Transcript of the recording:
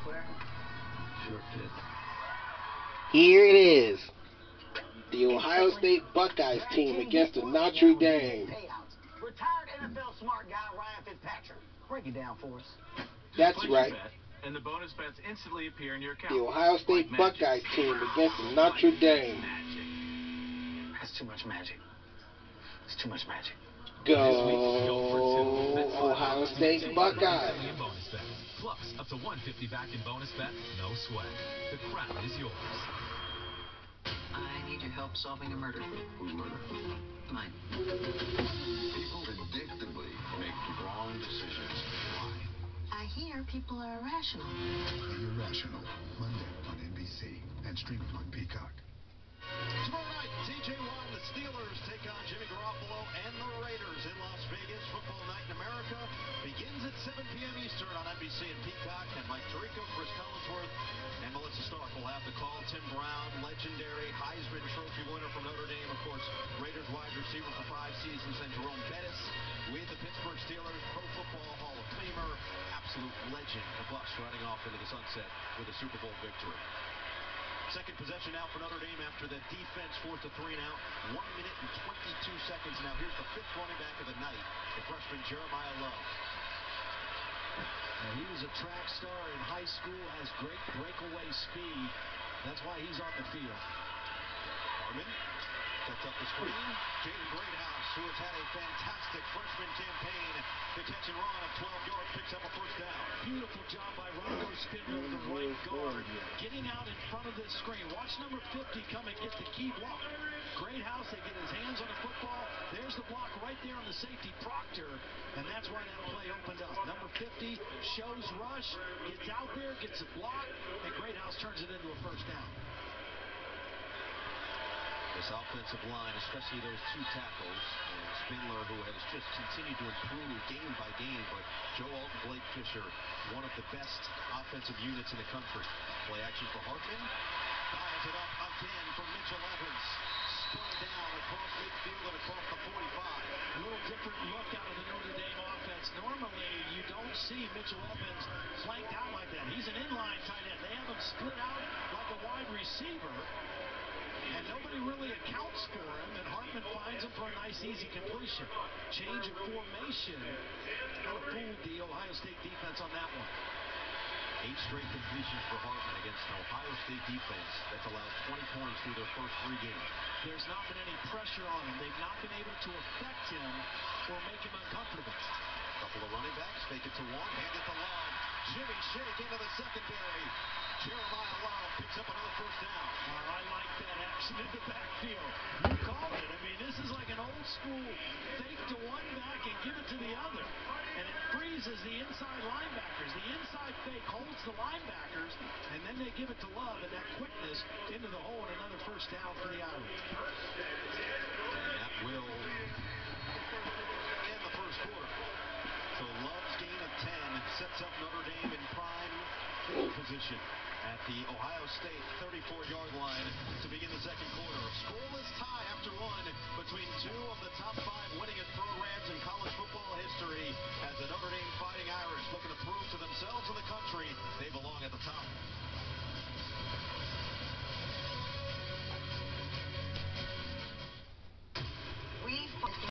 Sure fit. Here it is. The Ohio State Buckeyes team against the Notre Dame. Retired NFL smart guy Ryan Fitzpatrick. Break it down for us. That's right. And the bonus bets instantly appear in your account. The Ohio State Buckeyes team against the Notre Dame. That's too much magic. It's too much magic. Go Ohio State Buckeyes. Plus, up to $150 back in bonus bets, no sweat. The crown is yours. I need your help solving a murder. Whose murder? Mine. People predictably make wrong decisions. Why? I hear people are irrational. The Irrational, Monday on NBC and streaming on Peacock. Tomorrow night, TJ Watt and the Steelers take on Jimmy Garoppolo and the Raiders in Las Vegas. Football Night in America begins at 7 p.m. Eastern on NBC and Peacock. And Mike Tirico, Chris Collinsworth, and Melissa Stark will have the call. Tim Brown, legendary Heisman Trophy winner from Notre Dame, of course, Raiders wide receiver for 5 seasons, and Jerome Bettis with the Pittsburgh Steelers, Pro Football Hall of Famer, absolute legend. The Bucs riding off into the sunset with a Super Bowl victory. Second possession now for Notre Dame after the defense forced a 3 and out. 1 minute and 22 seconds. Now here's the 5th running back of the night, the freshman Jeremiah Love. Now, he was a track star in high school, has great breakaway speed. That's why he's on the field. Harmon sets up the screen. Jaden Greathouse, who has had a fantastic freshman campaign, the catch and run of 12 yards, picks up a first down. Beautiful job by Rocco Spindler, the right guard, getting out in front of this screen. Watch number 50 come and get the key block. Greathouse, they get his hands on the football. There's the block right there on the safety, Proctor, and that's why that play opened up. Number 50 shows rush, gets out there, gets a block, and Greathouse turns it into a first down. This offensive line, especially those 2 tackles, and Spindler, who has just continued to improve game by game, but Joe Alton, Blake Fisher, one of the best offensive units in the country. Play action for Hartman. Dials it up again for Mitchell Evans. Spun down across midfield and across the 45. A little different look out of the Notre Dame offense. Normally, you don't see Mitchell Evans flanked out like that. He's an inline tight end. They have him split out like a wide receiver. And nobody really accounts for him, and Hartman finds him for a nice, easy completion. Change of formation. Kind of fooled the Ohio State defense on that one. 8 straight completions for Hartman against an Ohio State defense that's allowed 20 points through their first 3 games. There's not been any pressure on him. They've not been able to affect him or make him uncomfortable. Couple of running backs, fake it to one, hand it to Love. Jimmy Shake into the secondary. Jeremiah Love picks up another first down. I like that action in the backfield. You called it. I mean, this is like an old school fake to one back and give it to the other. And it freezes the inside linebackers. The inside fake holds the linebackers, and then they give it to Love, and that quickness into the hole, and another first down for the Irish. And that will end the first quarter. So Love's gain of 10 sets up Notre Dame in prime field position at the Ohio State 34-yard line to begin the second quarter. A scoreless tie after 1 between 2 of the top 5 winningest programs in